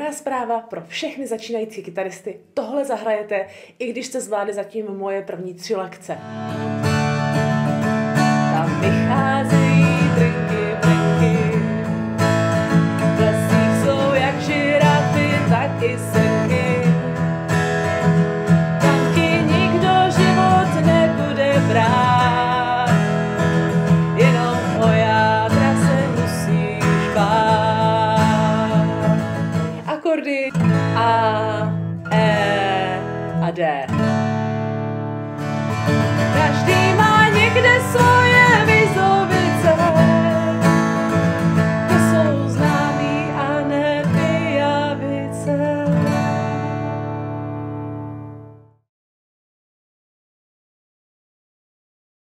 Dobrá zpráva pro všechny začínající kytaristy. Tohle zahrajete, i když jste zvládli zatím moje první 3 lekce. Tam vychází